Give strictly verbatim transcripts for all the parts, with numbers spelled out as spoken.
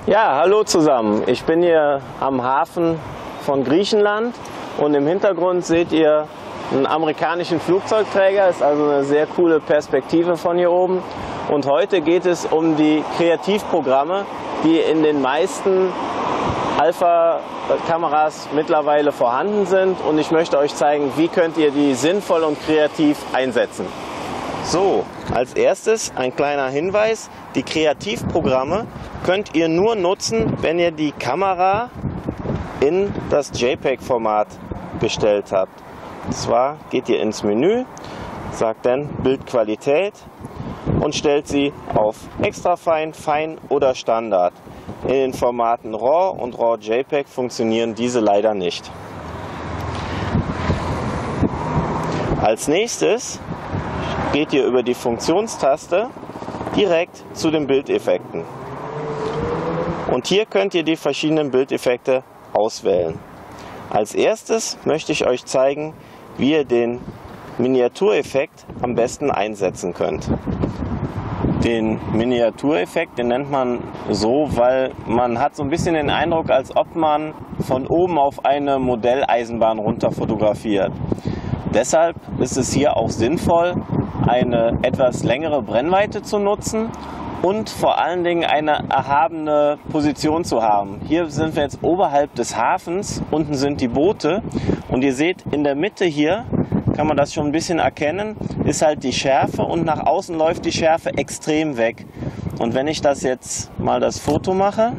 Ja, hallo zusammen. Ich bin hier am Hafen von Griechenland und im Hintergrund seht ihr einen amerikanischen Flugzeugträger. Ist also eine sehr coole Perspektive von hier oben. Und heute geht es um die Kreativprogramme, die in den meisten Alpha-Kameras mittlerweile vorhanden sind. Und ich möchte euch zeigen, wie könnt ihr die sinnvoll und kreativ einsetzen. So, als erstes ein kleiner Hinweis. Die Kreativprogramme könnt ihr nur nutzen, wenn ihr die Kamera in das JPEG-Format gestellt habt. Und zwar geht ihr ins Menü, sagt dann Bildqualität und stellt sie auf extra fein, fein oder Standard. In den Formaten RAW und RAW JPEG funktionieren diese leider nicht. Als nächstes geht ihr über die Funktionstaste direkt zu den Bildeffekten. Und hier könnt ihr die verschiedenen Bildeffekte auswählen. Als erstes möchte ich euch zeigen, wie ihr den Miniatureffekt am besten einsetzen könnt. Den Miniatureffekt, den nennt man so, weil man hat so ein bisschen den Eindruck, als ob man von oben auf eine Modelleisenbahn runter fotografiert. Deshalb ist es hier auch sinnvoll, eine etwas längere Brennweite zu nutzen und vor allen Dingen eine erhabene Position zu haben. Hier sind wir jetzt oberhalb des Hafens, unten sind die Boote und ihr seht in der Mitte hier, kann man das schon ein bisschen erkennen, ist halt die Schärfe und nach außen läuft die Schärfe extrem weg. Und wenn ich das jetzt mal das Foto mache,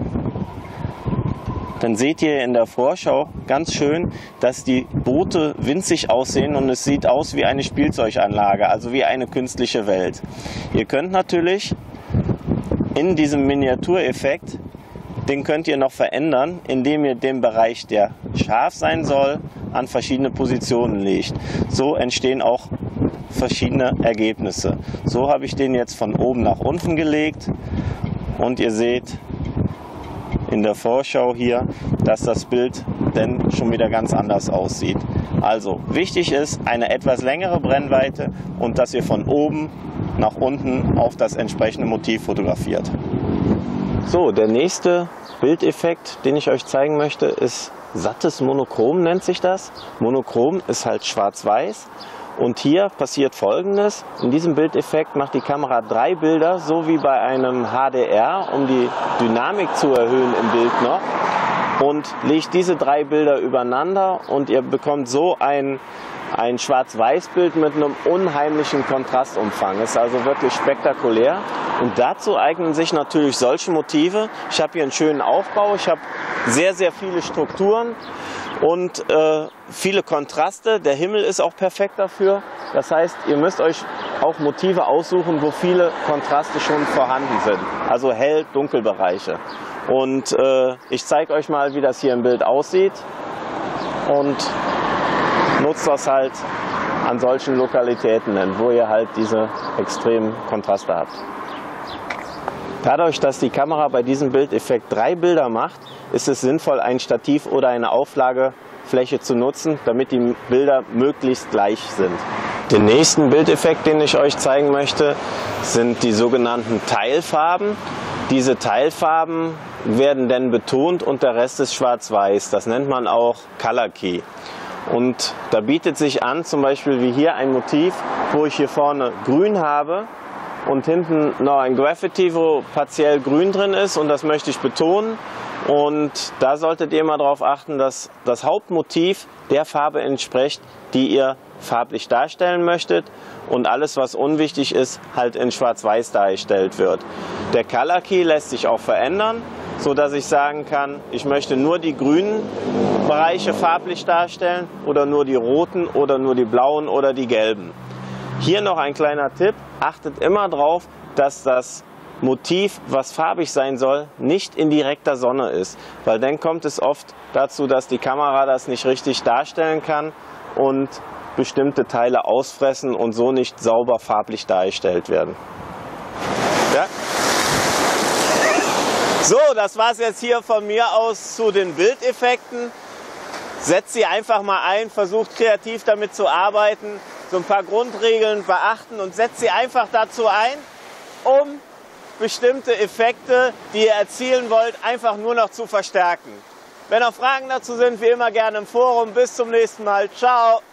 dann seht ihr in der Vorschau ganz schön, dass die Boote winzig aussehen und es sieht aus wie eine Spielzeuganlage, also wie eine künstliche Welt. Ihr könnt natürlich in diesem Miniatureffekt, den könnt ihr noch verändern, indem ihr den Bereich, der scharf sein soll, an verschiedene Positionen legt. So entstehen auch verschiedene Ergebnisse. So habe ich den jetzt von oben nach unten gelegt und ihr seht in der Vorschau hier, dass das Bild dann schon wieder ganz anders aussieht. Also wichtig ist eine etwas längere Brennweite und dass ihr von oben nach unten auf das entsprechende Motiv fotografiert. So, der nächste Bildeffekt, den ich euch zeigen möchte, ist sattes Monochrom, nennt sich das. Monochrom ist halt schwarz-weiß. Und hier passiert Folgendes: In diesem Bildeffekt macht die Kamera drei Bilder, so wie bei einem H D R, um die Dynamik zu erhöhen im Bild noch, und legt diese drei Bilder übereinander und ihr bekommt so ein, ein Schwarz-Weiß-Bild mit einem unheimlichen Kontrastumfang. Ist also wirklich spektakulär. Und dazu eignen sich natürlich solche Motive. Ich habe hier einen schönen Aufbau, ich habe sehr, sehr viele Strukturen und äh, viele Kontraste. Der Himmel ist auch perfekt dafür. Das heißt, ihr müsst euch auch Motive aussuchen, wo viele Kontraste schon vorhanden sind. Also Hell-Dunkelbereiche. Und äh, ich zeige euch mal, wie das hier im Bild aussieht. Und nutzt das halt an solchen Lokalitäten, wo ihr halt diese extremen Kontraste habt. Dadurch, dass die Kamera bei diesem Bildeffekt drei Bilder macht, ist es sinnvoll, ein Stativ oder eine Auflagefläche zu nutzen, damit die Bilder möglichst gleich sind. Den nächsten Bildeffekt, den ich euch zeigen möchte, sind die sogenannten Teilfarben. Diese Teilfarben werden dann betont und der Rest ist schwarz-weiß. Das nennt man auch Color Key. Und da bietet sich an, zum Beispiel wie hier ein Motiv, wo ich hier vorne grün habe und hinten noch ein Graffiti, wo partiell grün drin ist, und das möchte ich betonen. Und da solltet ihr mal darauf achten, dass das Hauptmotiv der Farbe entspricht, die ihr farblich darstellen möchtet, und alles, was unwichtig ist, halt in Schwarz-Weiß dargestellt wird. Der Color Key lässt sich auch verändern, so dass ich sagen kann, ich möchte nur die grünen Bereiche farblich darstellen oder nur die roten oder nur die blauen oder die gelben. Hier noch ein kleiner Tipp: Achtet immer darauf, dass das Motiv, was farbig sein soll, nicht in direkter Sonne ist, weil dann kommt es oft dazu, dass die Kamera das nicht richtig darstellen kann und bestimmte Teile ausfressen und so nicht sauber farblich dargestellt werden. Ja? So, das war es jetzt hier von mir aus zu den Bildeffekten. Setzt sie einfach mal ein, versucht kreativ damit zu arbeiten, so ein paar Grundregeln beachten und setzt sie einfach dazu ein, um bestimmte Effekte, die ihr erzielen wollt, einfach nur noch zu verstärken. Wenn noch Fragen dazu sind, wie immer gerne im Forum. Bis zum nächsten Mal. Ciao!